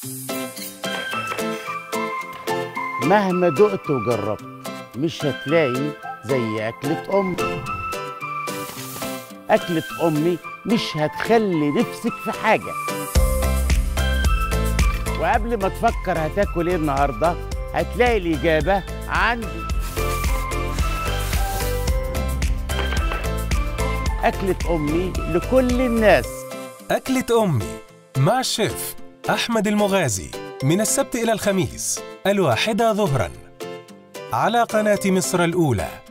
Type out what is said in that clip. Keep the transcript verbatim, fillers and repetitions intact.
مهما دقت وجربت مش هتلاقي زي أكلة أمي. أكلة أمي مش هتخلي نفسك في حاجة. وقبل ما تفكر هتاكل إيه النهاردة هتلاقي الإجابة عندي. أكلة أمي لكل الناس. أكلة أمي مع الشيف أحمد المغازي من السبت إلى الخميس الواحدة ظهراً على قناة مصر الأولى.